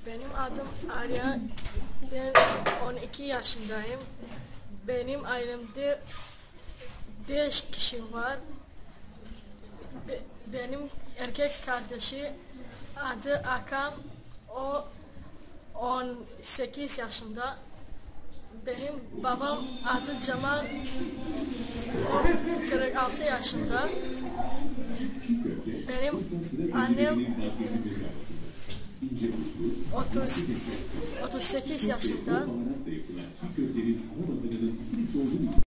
Benim adım Arya. Ben 12 yaşındayım. Benim ailemde 5 kişi var. Benim erkek kardeşi adı Akan. O 18 yaşında. Benim babam adı Cemal. O 46 yaşında. Benim annem 38 yaşında.